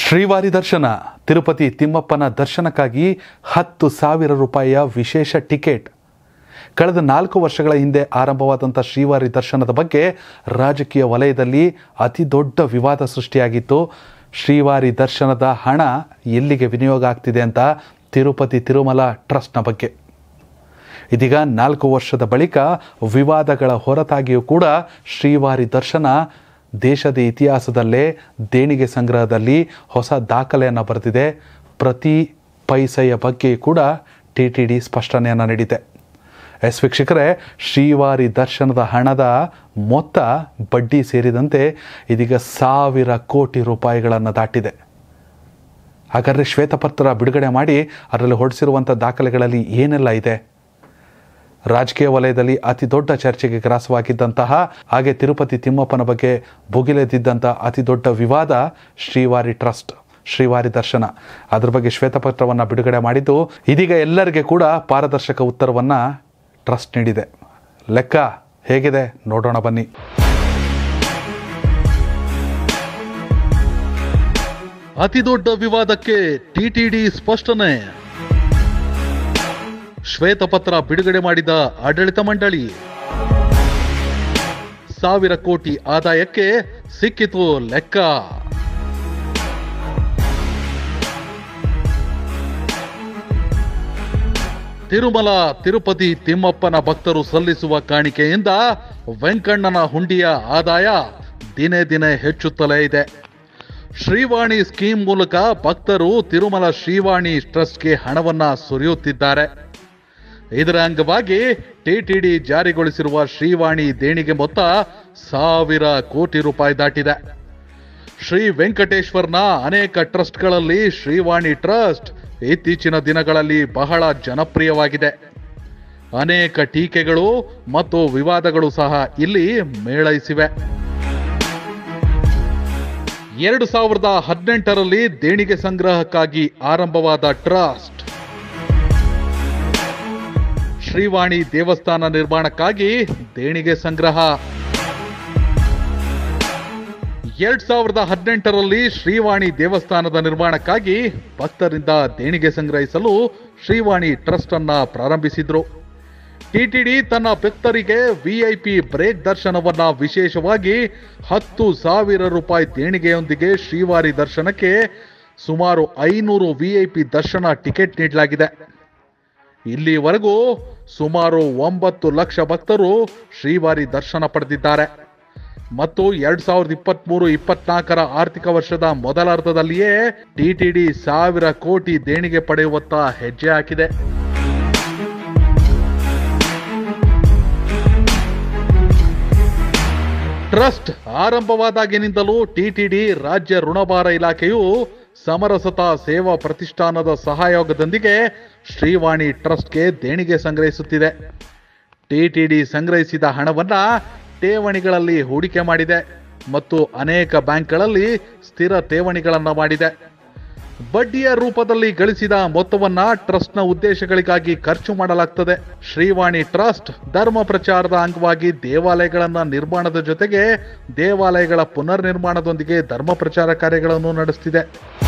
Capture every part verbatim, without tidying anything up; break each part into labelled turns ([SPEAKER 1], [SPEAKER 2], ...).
[SPEAKER 1] ಶ್ರೀವಾರಿ ದರ್ಶನ ತಿರುಪತಿ ತಿಮ್ಮಪ್ಪನ ದರ್ಶನಕ್ಕಾಗಿ ಹತ್ತು ಸಾವಿರ ರೂಪಾಯಿಯ ವಿಶೇಷ ಟಿಕೆಟ್. ಕಳೆದ ನಾಲ್ಕು ವರ್ಷಗಳ ಹಿಂದೆ ಆರಂಭವಾದಂಥ ಶ್ರೀವಾರಿ ದರ್ಶನದ ಬಗ್ಗೆ ರಾಜಕೀಯ ವಲಯದಲ್ಲಿ ಅತಿ ದೊಡ್ಡ ವಿವಾದ ಸೃಷ್ಟಿಯಾಗಿತ್ತು. ಶ್ರೀವಾರಿ ದರ್ಶನದ ಹಣ ಎಲ್ಲಿಗೆ ವಿನಿಯೋಗ ಆಗ್ತಿದೆ ಅಂತ ತಿರುಪತಿ ತಿರುಮಲ ಟ್ರಸ್ಟ್ನ ಬಗ್ಗೆ. ಇದೀಗ ನಾಲ್ಕು ವರ್ಷದ ಬಳಿಕ ವಿವಾದಗಳ ಹೊರತಾಗಿಯೂ ಕೂಡ ಶ್ರೀವಾರಿ ದರ್ಶನ ದೇಶದ ಇತಿಹಾಸದಲ್ಲೇ ದೇಣಿಗೆ ಸಂಗ್ರಹದಲ್ಲಿ ಹೊಸ ದಾಖಲೆಯನ್ನು ಬರೆದಿದೆ. ಪ್ರತಿ ಪೈಸೆಯ ಬಗ್ಗೆ ಕೂಡ ಟಿ ಟಿ ಡಿ ಸ್ಪಷ್ಟನೆಯನ್ನು ನೀಡಿದೆ. ಎಸ್ ವೀಕ್ಷಕರೇ, ಶ್ರೀವಾರಿ ದರ್ಶನದ ಹಣದ ಮೊತ್ತ ಬಡ್ಡಿ ಸೇರಿದಂತೆ ಇದೀಗ ಸಾವಿರ ಕೋಟಿ ರೂಪಾಯಿಗಳನ್ನು ದಾಟಿದೆ. ಹಾಗಾದರೆ ಶ್ವೇತಪತ್ರ ಬಿಡುಗಡೆ ಮಾಡಿ ಅದರಲ್ಲಿ ಹೊರಡಿಸಿರುವಂಥ ದಾಖಲೆಗಳಲ್ಲಿ ಏನೆಲ್ಲ ಇದೆ? ರಾಜಕೀಯ ವಲಯದಲ್ಲಿ ಅತಿ ದೊಡ್ಡ ಚರ್ಚೆಗೆ ಗ್ರಾಸವಾಗಿದ್ದಂತಹ ಹಾಗೆ ತಿರುಪತಿ ತಿಮ್ಮಪ್ಪನ ಬಗ್ಗೆ ಭುಗಿಲೆದ್ದಿದ್ದಂಥ ಅತಿ ದೊಡ್ಡ ವಿವಾದ ಶ್ರೀವಾರಿ ಟ್ರಸ್ಟ್, ಶ್ರೀವಾರಿ ದರ್ಶನ. ಅದ್ರ ಬಗ್ಗೆ ಶ್ವೇತಪತ್ರವನ್ನು ಬಿಡುಗಡೆ ಮಾಡಿದ್ದು ಇದೀಗ ಎಲ್ಲರಿಗೆ ಕೂಡ ಪಾರದರ್ಶಕ ಉತ್ತರವನ್ನು ಟ್ರಸ್ಟ್ ನೀಡಿದೆ. ಲೆಕ್ಕ ಹೇಗಿದೆ ನೋಡೋಣ ಬನ್ನಿ.
[SPEAKER 2] ಅತಿ ದೊಡ್ಡ ವಿವಾದಕ್ಕೆ ಟಿ ಟಿ ಡಿ ಸ್ಪಷ್ಟನೆ. ಶ್ವೇತಪತ್ರ ಬಿಡುಗಡೆ ಮಾಡಿದ ಆಡಳಿತ ಮಂಡಳಿ. ಸಾವಿರ ಕೋಟಿ ಆದಾಯಕ್ಕೆ ಸಿಕ್ಕಿತು ಲೆಕ್ಕ. ತಿರುಮಲ ತಿರುಪತಿ ತಿಮ್ಮಪ್ಪನ ಭಕ್ತರು ಸಲ್ಲಿಸುವ ಕಾಣಿಕೆಯಿಂದ ವೆಂಕಣ್ಣನ ಹುಂಡಿಯ ಆದಾಯ ದಿನೇ ದಿನೇ ಹೆಚ್ಚುತ್ತಲೇ ಇದೆ. ಶ್ರೀವಾಣಿ ಸ್ಕೀಮ್ ಮೂಲಕ ಭಕ್ತರು ತಿರುಮಲ ಶ್ರೀವಾಣಿ ಟ್ರಸ್ಟ್ಗೆ ಹಣವನ್ನ ಸುರಿಯುತ್ತಿದ್ದಾರೆ. ಇದರ ಅಂಗವಾಗಿ ಟಿಟಿಡಿ ಜಾರಿಗೊಳಿಸಿರುವ ಶ್ರೀವಾಣಿ ದೇಣಿಗೆ ಮೊತ್ತ ಸಾವಿರ ಕೋಟಿ ರೂಪಾಯಿ ದಾಟಿದೆ. ಶ್ರೀ ವೆಂಕಟೇಶ್ವರನ ಅನೇಕ ಟ್ರಸ್ಟ್ಗಳಲ್ಲಿ ಶ್ರೀವಾಣಿ ಟ್ರಸ್ಟ್ ಇತ್ತೀಚಿನ ದಿನಗಳಲ್ಲಿ ಬಹಳ ಜನಪ್ರಿಯವಾಗಿದೆ. ಅನೇಕ ಟೀಕೆಗಳು ಮತ್ತು ವಿವಾದಗಳು ಸಹ ಇಲ್ಲಿ ಮೇಳೈಸಿವೆ. ಎರಡು ಸಾವಿರದ ಹದಿನೆಂಟರಲ್ಲಿ ದೇಣಿಗೆ ಸಂಗ್ರಹಕ್ಕಾಗಿ ಆರಂಭವಾದ ಟ್ರಸ್ಟ್ ಶ್ರೀವಾಣಿ ದೇವಸ್ಥಾನ ನಿರ್ಮಾಣಕ್ಕಾಗಿ ದೇಣಿಗೆ ಸಂಗ್ರಹ. ಎರಡ್ ಸಾವಿರದ ಹದಿನೆಂಟರಲ್ಲಿ ಶ್ರೀವಾಣಿ ದೇವಸ್ಥಾನದ ನಿರ್ಮಾಣಕ್ಕಾಗಿ ಭಕ್ತರಿಂದ ದೇಣಿಗೆ ಸಂಗ್ರಹಿಸಲು ಶ್ರೀವಾಣಿ ಟ್ರಸ್ಟ್ ಅನ್ನ ಪ್ರಾರಂಭಿಸಿದ್ರು. ಟಿಟಿಡಿ ತನ್ನ ಭಕ್ತರಿಗೆ ವಿಐಪಿ ಬ್ರೇಕ್ ದರ್ಶನವನ್ನ ವಿಶೇಷವಾಗಿ ಹತ್ತು ಸಾವಿರ ರೂಪಾಯಿ ದೇಣಿಗೆಯೊಂದಿಗೆ ಶ್ರೀವಾರಿ ದರ್ಶನಕ್ಕೆ ಸುಮಾರು ಐನೂರು ವಿಐಪಿ ದರ್ಶನ ಟಿಕೆಟ್ ನೀಡಲಾಗಿದೆ. ಇಲ್ಲಿವರೆಗೂ ಸುಮಾರು ಒಂಬತ್ತು ಲಕ್ಷ ಭಕ್ತರು ಶ್ರೀವಾರಿ ದರ್ಶನ ಪಡೆದಿದ್ದಾರೆ ಮತ್ತು ಎರಡ್ ಸಾವಿರದ ಇಪ್ಪತ್ತ್ ಮೂರು ಇಪ್ಪತ್ನಾಲ್ಕರ ಆರ್ಥಿಕ ವರ್ಷದ ಮೊದಲಾರ್ಧದಲ್ಲಿಯೇ ಟಿಟಿಡಿ ಸಾವಿರ ಕೋಟಿ ದೇಣಿಗೆ ಪಡೆಯುವತ್ತ ಹೆಜ್ಜೆ ಹಾಕಿದೆ. ಟ್ರಸ್ಟ್ ಆರಂಭವಾದಾಗಿನಿಂದಲೂ ಟಿಟಿಡಿ ರಾಜ್ಯ ಋಣಭಾರ ಇಲಾಖೆಯು ಸಮರಸತಾ ಸೇವಾ ಪ್ರತಿಷ್ಠಾನದ ಸಹಯೋಗದೊಂದಿಗೆ ಶ್ರೀವಾಣಿ ಟ್ರಸ್ಟ್ಗೆ ದೇಣಿಗೆ ಸಂಗ್ರಹಿಸುತ್ತಿದೆ. ಟಿಟಿಡಿ ಸಂಗ್ರಹಿಸಿದ ಹಣವನ್ನ ಠೇವಣಿಗಳಲ್ಲಿ ಹೂಡಿಕೆ ಮಾಡಿದೆ ಮತ್ತು ಅನೇಕ ಬ್ಯಾಂಕ್ಗಳಲ್ಲಿ ಸ್ಥಿರ ಠೇವಣಿಗಳನ್ನು ಮಾಡಿದೆ. ಬಡ್ಡಿಯ ರೂಪದಲ್ಲಿ ಗಳಿಸಿದ ಮೊತ್ತವನ್ನ ಟ್ರಸ್ಟ್ನ ಉದ್ದೇಶಗಳಿಗಾಗಿ ಖರ್ಚು ಮಾಡಲಾಗ್ತದೆ. ಶ್ರೀವಾಣಿ ಟ್ರಸ್ಟ್ ಧರ್ಮ ಪ್ರಚಾರದ ಅಂಗವಾಗಿ ದೇವಾಲಯಗಳನ್ನ ನಿರ್ಮಾಣದ ಜೊತೆಗೆ ದೇವಾಲಯಗಳ ಪುನರ್ ನಿರ್ಮಾಣದೊಂದಿಗೆ ಧರ್ಮ ಪ್ರಚಾರ ಕಾರ್ಯಗಳನ್ನು ನಡೆಸುತ್ತಿದೆ.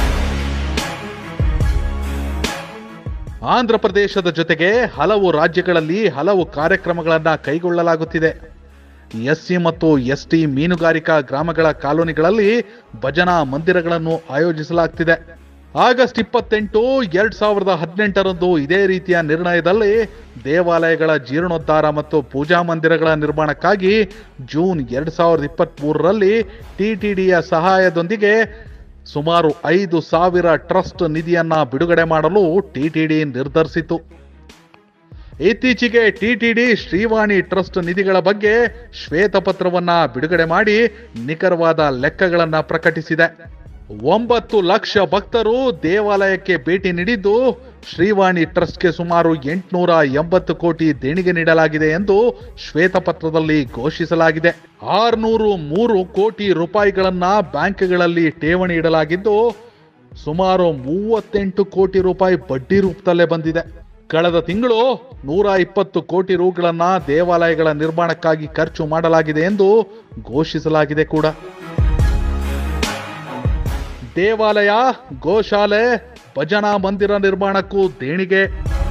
[SPEAKER 2] ಆಂಧ್ರ ಪ್ರದೇಶದ ಜೊತೆಗೆ ಹಲವು ರಾಜ್ಯಗಳಲ್ಲಿ ಹಲವು ಕಾರ್ಯಕ್ರಮಗಳನ್ನು ಕೈಗೊಳ್ಳಲಾಗುತ್ತಿದೆ. ಎಸ್ಸಿ ಮತ್ತು ಎಸ್ಟಿ ಮೀನುಗಾರಿಕಾ ಗ್ರಾಮಗಳ ಕಾಲೋನಿಗಳಲ್ಲಿ ಭಜನಾ ಮಂದಿರಗಳನ್ನು ಆಯೋಜಿಸಲಾಗುತ್ತಿದೆ. ಆಗಸ್ಟ್ ಇಪ್ಪತ್ತೆಂಟು ಎರಡ್ ಸಾವಿರದ ಹದಿನೆಂಟರಂದು ಇದೇ ರೀತಿಯ ನಿರ್ಣಯದಲ್ಲಿ ದೇವಾಲಯಗಳ ಜೀರ್ಣೋದ್ಧಾರ ಮತ್ತು ಪೂಜಾ ಮಂದಿರಗಳ ನಿರ್ಮಾಣಕ್ಕಾಗಿ ಜೂನ್ ಎರಡ್ ಸಾವಿರದ ಇಪ್ಪತ್ತ್ ಮೂರರಲ್ಲಿ ಟಿಟಿಡಿಯ ಸಹಾಯದೊಂದಿಗೆ ಸುಮಾರು ಐದು ಸಾವಿರ ಟ್ರಸ್ಟ್ ನಿಧಿಯನ್ನ ಬಿಡುಗಡೆ ಮಾಡಲು ಟಿಟಿಡಿ ನಿರ್ಧರಿಸಿತು. ಇತ್ತೀಚೆಗೆ ಟಿಟಿಡಿ ಶ್ರೀವಾಣಿ ಟ್ರಸ್ಟ್ ನಿಧಿಗಳ ಬಗ್ಗೆ ಶ್ವೇತಪತ್ರವನ್ನ ಬಿಡುಗಡೆ ಮಾಡಿ ನಿಖರವಾದ ಲೆಕ್ಕಗಳನ್ನ ಪ್ರಕಟಿಸಿದೆ. ಒಂಬತ್ತು ಲಕ್ಷ ಭಕ್ತರು ದೇವಾಲಯಕ್ಕೆ ಭೇಟಿ ನೀಡಿದ್ದು ಶ್ರೀವಾಣಿ ಟ್ರಸ್ಟ್ಗೆ ಸುಮಾರು ಎಂಟುನೂರ ಎಂಬತ್ತು ಕೋಟಿ ದೇಣಿಗೆ ನೀಡಲಾಗಿದೆ ಎಂದು ಶ್ವೇತಪತ್ರದಲ್ಲಿ ಘೋಷಿಸಲಾಗಿದೆ. ಆರುನೂರು ಮೂರು ಕೋಟಿ ರೂಪಾಯಿಗಳನ್ನ ಬ್ಯಾಂಕ್ಗಳಲ್ಲಿ ಠೇವಣಿ ಇಡಲಾಗಿದ್ದು ಸುಮಾರು ಮೂವತ್ತೆಂಟು ಕೋಟಿ ರೂಪಾಯಿ ಬಡ್ಡಿ ರೂಪದಲ್ಲೇ ಬಂದಿದೆ. ಕಳೆದ ತಿಂಗಳು ನೂರ ಇಪ್ಪತ್ತು ಕೋಟಿ ರೂಗಳನ್ನ ದೇವಾಲಯಗಳ ನಿರ್ಮಾಣಕ್ಕಾಗಿ ಖರ್ಚು ಮಾಡಲಾಗಿದೆ ಎಂದು ಘೋಷಿಸಲಾಗಿದೆ ಕೂಡ. ದೇವಾಲಯ, ಗೋಶಾಲೆ, ಭಜನಾ ಮಂದಿರ ನಿರ್ಮಾಣಕ್ಕೂ ದೇಣಿಗೆ.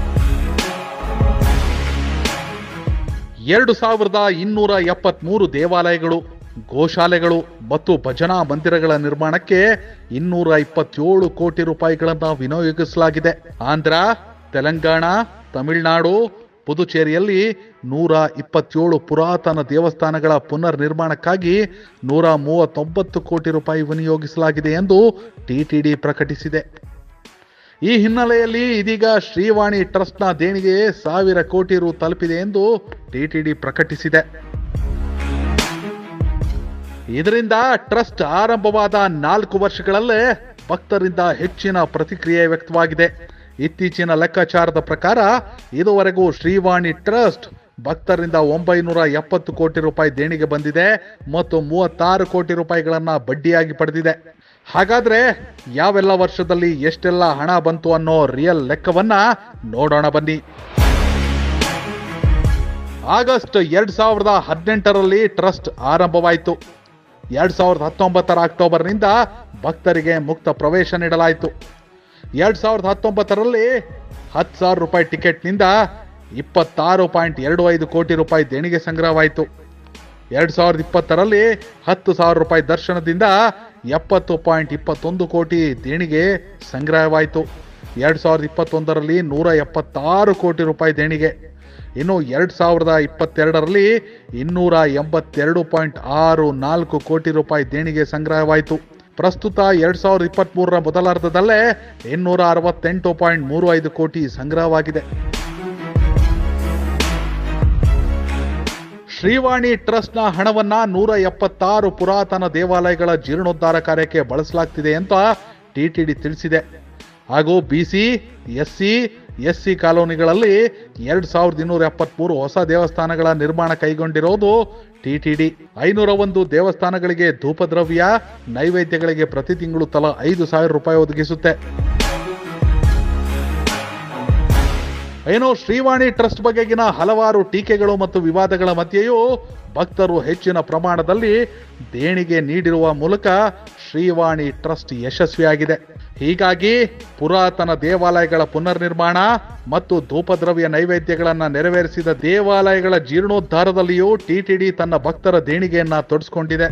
[SPEAKER 2] ಎರಡು ಸಾವಿರದ ಇನ್ನೂರ ಎಪ್ಪತ್ಮೂರು ದೇವಾಲಯಗಳು, ಗೋಶಾಲೆಗಳು ಮತ್ತು ಭಜನಾ ಮಂದಿರಗಳ ನಿರ್ಮಾಣಕ್ಕೆ ಇನ್ನೂರ ಇಪ್ಪತ್ತೇಳು ಕೋಟಿ ರೂಪಾಯಿಗಳನ್ನು ವಿನಿಯೋಗಿಸಲಾಗಿದೆ. ಆಂಧ್ರ, ತೆಲಂಗಾಣ, ತಮಿಳುನಾಡು, ಪುದುಚೇರಿಯಲ್ಲಿ ನೂರ ಇಪ್ಪತ್ತೇಳು ಪುರಾತನ ದೇವಸ್ಥಾನಗಳ ಪುನರ್ ನಿರ್ಮಾಣಕ್ಕಾಗಿ ನೂರ ಮೂವತ್ತೊಂಬತ್ತು ಕೋಟಿ ರೂಪಾಯಿ ವಿನಿಯೋಗಿಸಲಾಗಿದೆ ಎಂದು ಟಿಟಿಡಿ ಪ್ರಕಟಿಸಿದೆ. ಈ ಹಿನ್ನೆಲೆಯಲ್ಲಿ ಇದೀಗ ಶ್ರೀವಾಣಿ ಟ್ರಸ್ಟ್ನ ದೇಣಿಗೆ ಸಾವಿರ ಕೋಟಿ ರು ತಲುಪಿದೆ ಎಂದು ಟಿಟಿಡಿ ಪ್ರಕಟಿಸಿದೆ. ಇದರಿಂದ ಟ್ರಸ್ಟ್ ಆರಂಭವಾದ ನಾಲ್ಕು ವರ್ಷಗಳಲ್ಲೇ ಭಕ್ತರಿಂದ ಹೆಚ್ಚಿನ ಪ್ರತಿಕ್ರಿಯೆ ವ್ಯಕ್ತವಾಗಿದೆ. ಇತ್ತೀಚಿನ ಲೆಕ್ಕಾಚಾರದ ಪ್ರಕಾರ ಇದುವರೆಗೂ ಶ್ರೀವಾಣಿ ಟ್ರಸ್ಟ್ ಭಕ್ತರಿಂದ ಒಂಬೈನೂರ ಎಪ್ಪತ್ತು ಕೋಟಿ ರೂಪಾಯಿ ದೇಣಿಗೆ ಬಂದಿದೆ ಮತ್ತು ಮೂವತ್ತಾರು ಕೋಟಿ ರೂಪಾಯಿಗಳನ್ನ ಬಡ್ಡಿಯಾಗಿ ಪಡೆದಿದೆ. ಹಾಗಾದ್ರೆ ಯಾವೆಲ್ಲ ವರ್ಷದಲ್ಲಿ ಎಷ್ಟೆಲ್ಲ ಹಣ ಬಂತು ಅನ್ನೋ ರಿಯಲ್ ಲೆಕ್ಕವನ್ನ ನೋಡೋಣ ಬನ್ನಿ. ಆಗಸ್ಟ್ ಎರಡ್ ಸಾವಿರದ ಹದಿನೆಂಟರಲ್ಲಿ ಟ್ರಸ್ಟ್ ಆರಂಭವಾಯಿತು. ಎರಡ್ ಸಾವಿರದ ಹತ್ತೊಂಬತ್ತರ ಅಕ್ಟೋಬರ್ನಿಂದ ಭಕ್ತರಿಗೆ ಮುಕ್ತ ಪ್ರವೇಶ ನೀಡಲಾಯಿತು. ಎರಡ್ ಸಾವಿರದ ಹತ್ತೊಂಬತ್ತರಲ್ಲಿ ಹತ್ತು ಸಾವಿರ ರೂಪಾಯಿ ಟಿಕೆಟ್ನಿಂದ ಇಪ್ಪತ್ತಾರು ಪಾಯಿಂಟ್ ಎರಡು ಐದು ಕೋಟಿ ರೂಪಾಯಿ ದೇಣಿಗೆ ಸಂಗ್ರಹವಾಯಿತು. ಎರಡ್ ಸಾವಿರದ ಇಪ್ಪತ್ತರಲ್ಲಿ ಹತ್ತು ಸಾವಿರ ರೂಪಾಯಿ ದರ್ಶನದಿಂದ ಎಪ್ಪತ್ತು ಪಾಯಿಂಟ್ ಇಪ್ಪತ್ತೊಂದು ಕೋಟಿ ದೇಣಿಗೆ ಸಂಗ್ರಹವಾಯಿತು. ಎರಡ್ ಸಾವಿರದ ಇಪ್ಪತ್ತೊಂದರಲ್ಲಿ ನೂರ ಎಪ್ಪತ್ತಾರು ಕೋಟಿ ರೂಪಾಯಿ ದೇಣಿಗೆ. ಇನ್ನು ಎರಡ್ ಸಾವಿರದ ಇಪ್ಪತ್ತೆರಡರಲ್ಲಿ ಇನ್ನೂರ ಎಂಬತ್ತೆರಡು ಪಾಯಿಂಟ್ ಆರು ನಾಲ್ಕು ಕೋಟಿ ರೂಪಾಯಿ ದೇಣಿಗೆ ಸಂಗ್ರಹವಾಯಿತು. ಪ್ರಸ್ತುತ ಎರಡ್ ಸಾವಿರದ ಇಪ್ಪತ್ತ್ ಮೂರರ ಮೊದಲಾರ್ಧದಲ್ಲೇ ಇನ್ನೂರ ಅರವತ್ತೆಂಟು ಪಾಯಿಂಟ್ ಮೂರು ಐದು ಕೋಟಿ ಸಂಗ್ರಹವಾಗಿದೆ. ಶ್ರೀವಾಣಿ ಟ್ರಸ್ಟ್ನ ಹಣವನ್ನ ನೂರ ಎಪ್ಪತ್ತಾರು ಪುರಾತನ ದೇವಾಲಯಗಳ ಜೀರ್ಣೋದ್ಧಾರ ಕಾರ್ಯಕ್ಕೆ ಬಳಸಲಾಗ್ತಿದೆ ಅಂತ ಟಿಟಿಡಿ ತಿಳಿಸಿದೆ. ಹಾಗೂ ಬಿಸಿ, ಎಸ್ಸಿ, ಎಸ್ಸಿ ಕಾಲೋನಿಗಳಲ್ಲಿ ಎರಡ್ ಸಾವಿರದ ಇನ್ನೂರ ಎಪ್ಪತ್ಮೂರು ಹೊಸ ದೇವಸ್ಥಾನಗಳ ನಿರ್ಮಾಣ ಕೈಗೊಂಡಿರೋದು ಟಿಟಿಡಿ. ಐನೂರ ಒಂದು ದೇವಸ್ಥಾನಗಳಿಗೆ ಧೂಪದ್ರವ್ಯ, ನೈವೇದ್ಯಗಳಿಗೆ ಪ್ರತಿ ತಿಂಗಳು ತಲಾ ಐದು ಸಾವಿರ ರೂಪಾಯಿ ಒದಗಿಸುತ್ತೆ. ಏನೋ ಶ್ರೀವಾಣಿ ಟ್ರಸ್ಟ್ ಬಗೆಗಿನ ಹಲವಾರು ಟೀಕೆಗಳು ಮತ್ತು ವಿವಾದಗಳ ಮಧ್ಯೆಯೂ ಭಕ್ತರು ಹೆಚ್ಚಿನ ಪ್ರಮಾಣದಲ್ಲಿ ದೇಣಿಗೆ ನೀಡಿರುವ ಮೂಲಕ ಶ್ರೀವಾಣಿ ಟ್ರಸ್ಟ್ ಯಶಸ್ವಿಯಾಗಿದೆ. ಹೀಗಾಗಿ ಪುರಾತನ ದೇವಾಲಯಗಳ ಪುನರ್ ನಿರ್ಮಾಣ ಮತ್ತು ಧೂಪದ್ರವ್ಯ ನೈವೇದ್ಯಗಳನ್ನು ನೆರವೇರಿಸಿದ ದೇವಾಲಯಗಳ ಜೀರ್ಣೋದ್ಧಾರದಲ್ಲಿಯೂ ಟಿಟಿಡಿ ತನ್ನ ಭಕ್ತರ ದೇಣಿಗೆಯನ್ನ ತೊಡಸ್ಕೊಂಡಿದೆ.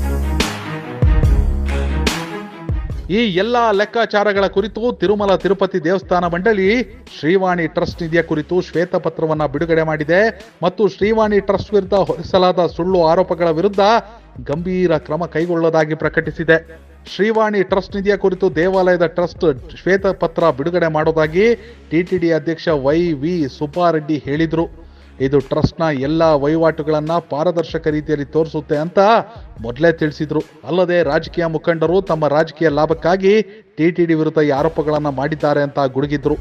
[SPEAKER 2] ಈ ಎಲ್ಲ ಲೆಕ್ಕಾಚಾರಗಳ ಕುರಿತು ತಿರುಮಲ ತಿರುಪತಿ ದೇವಸ್ಥಾನ ಮಂಡಳಿ ಶ್ರೀವಾಣಿ ಟ್ರಸ್ಟ್ ನಿಧಿಯ ಕುರಿತು ಶ್ವೇತಪತ್ರವನ್ನ ಬಿಡುಗಡೆ ಮಾಡಿದೆ ಮತ್ತು ಶ್ರೀವಾಣಿ ಟ್ರಸ್ಟ್ ವಿರುದ್ಧ ಹೊರಿಸಲಾದ ಸುಳ್ಳು ಆರೋಪಗಳ ವಿರುದ್ಧ ಗಂಭೀರ ಕ್ರಮ ಕೈಗೊಳ್ಳುವುದಾಗಿ ಪ್ರಕಟಿಸಿದೆ. ಶ್ರೀವಾಣಿ ಟ್ರಸ್ಟ್ ನಿಧಿಯ ಕುರಿತು ದೇವಾಲಯದ ಟ್ರಸ್ಟ್ ಶ್ವೇತಪತ್ರ ಬಿಡುಗಡೆ ಮಾಡೋದಾಗಿ ಟಿಟಿಡಿ ಅಧ್ಯಕ್ಷ ವೈ ವಿ ಸುಬ್ಬಾರೆಡ್ಡಿ ಹೇಳಿದ್ರು. ಇದು ಟ್ರಸ್ಟ್ನ ಎಲ್ಲ ವಹಿವಾಟುಗಳನ್ನ ಪಾರದರ್ಶಕ ರೀತಿಯಲ್ಲಿ ತೋರಿಸುತ್ತೆ ಅಂತ ಮೊದಲೇ ತಿಳಿಸಿದ್ರು. ಅಲ್ಲದೆ ರಾಜಕೀಯ ಮುಖಂಡರು ತಮ್ಮ ರಾಜಕೀಯ ಲಾಭಕ್ಕಾಗಿ ಟಿಟಿಡಿ ವಿರುದ್ಧ ಈ ಆರೋಪಗಳನ್ನ ಮಾಡಿದ್ದಾರೆ ಅಂತ ಗುಡುಗಿದ್ರು.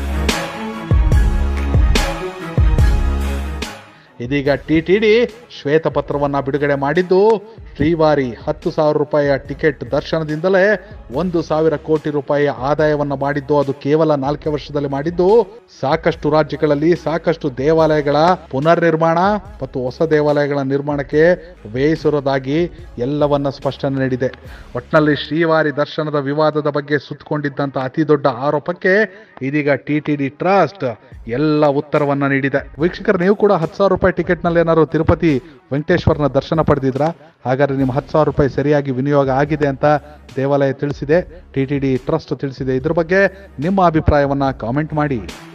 [SPEAKER 2] ಇದೀಗ ಟಿಟಿಡಿ ಶ್ವೇತಪತ್ರವನ್ನ ಬಿಡುಗಡೆ ಮಾಡಿದ್ದು ಶ್ರೀವಾರಿ ಹತ್ತು ಸಾವಿರ ರೂಪಾಯಿಯ ಟಿಕೆಟ್ ದರ್ಶನದಿಂದಲೇ ಒಂದು ಸಾವಿರ ಕೋಟಿ ರೂಪಾಯಿಯ ಆದಾಯವನ್ನ ಮಾಡಿದ್ದು ಅದು ಕೇವಲ ನಾಲ್ಕೇ ವರ್ಷದಲ್ಲಿ ಮಾಡಿದ್ದು ಸಾಕಷ್ಟು ರಾಜ್ಯಗಳಲ್ಲಿ ಸಾಕಷ್ಟು ದೇವಾಲಯಗಳ ಪುನರ್ ನಿರ್ಮಾಣ ಮತ್ತು ಹೊಸ ದೇವಾಲಯಗಳ ನಿರ್ಮಾಣಕ್ಕೆ ವ್ಯಯಿಸಿರುವುದಾಗಿ ಎಲ್ಲವನ್ನ ಸ್ಪಷ್ಟನೆ ನೀಡಿದೆ. ಒಟ್ನಲ್ಲಿ ಶ್ರೀವಾರಿ ದರ್ಶನದ ವಿವಾದದ ಬಗ್ಗೆ ಸುತ್ತಕೊಂಡಿದ್ದಂತ ಅತಿ ದೊಡ್ಡ ಆರೋಪಕ್ಕೆ ಇದೀಗ ಟಿಟಿಡಿ ಟ್ರಸ್ಟ್ ಎಲ್ಲ ಉತ್ತರವನ್ನ ನೀಡಿದೆ. ವೀಕ್ಷಕರು, ನೀವು ಕೂಡ ಹತ್ತು ಸಾವಿರ ರೂಪಾಯಿ ಟಿಕೆಟ್ ನಲ್ಲಿ ಏನಾದ್ರು ತಿರುಪತಿ ವೆಂಕಟೇಶ್ವರನ ದರ್ಶನ ಪಡೆದಿದ್ರ? ಹಾಗಾದ್ರೆ ನಿಮ್ಮ ಹತ್ತು ಸಾವಿರ ರೂಪಾಯಿ ಸರಿಯಾಗಿ ವಿನಿಯೋಗ ಆಗಿದೆ ಅಂತ ದೇವಾಲಯ ತಿಳಿಸಿದೆ, ಟಿಟಿಡಿ ಟ್ರಸ್ಟ್ ತಿಳಿಸಿದೆ. ಇದ್ರ ಬಗ್ಗೆ ನಿಮ್ಮ ಅಭಿಪ್ರಾಯವನ್ನ ಕಾಮೆಂಟ್ ಮಾಡಿ.